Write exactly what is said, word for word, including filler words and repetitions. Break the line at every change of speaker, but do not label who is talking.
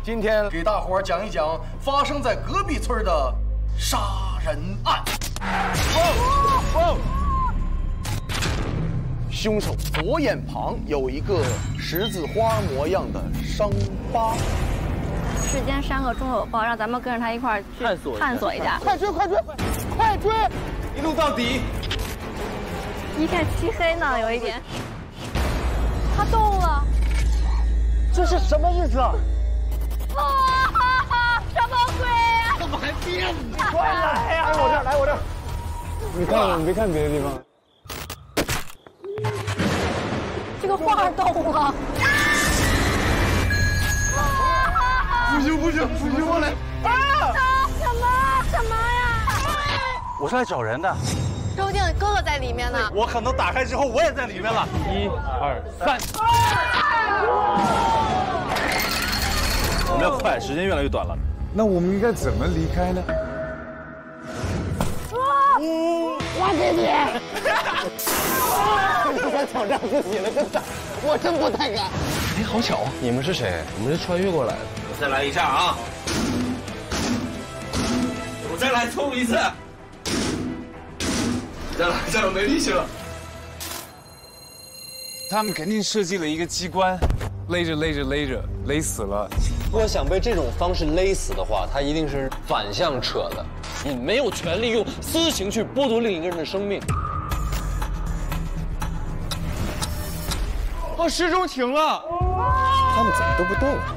今天给大伙儿讲一讲发生在隔壁村的杀人案。凶手左眼旁有一个十字花模样的伤疤。
世间山河终有报，让咱们跟着他一块儿去探索探索一下。
快追快追快追，一路到底。
一片漆黑呢，有一点。他动了，
这是什么意思啊？
啊！什么鬼啊！
怎么还变呢？你快来呀！来我这儿，来我这儿。你看，你没看别的地方。
这个画动了。
不行不行不行，我来！
啊！什么什么呀？
我是来找人的。
说不定哥哥在里面呢。
我可能打开之后我也在里面了。一二三。我们要快，时间越来越短了。
那我们应该怎么离开呢？
我给你！你敢挑战自己了，真的，我真不太敢。
哎，好巧啊！你们是谁？我们是穿越过来的。我再来一下啊！我再来冲一次。再来，再来，没力气了。
他们肯定设计了一个机关，勒着勒着勒着，勒死了。
如果想被这种方式勒死的话，他一定是反向扯的。你没有权利用私刑去剥夺另一个人的生命。
哦，时钟停了。
他们怎么都不动？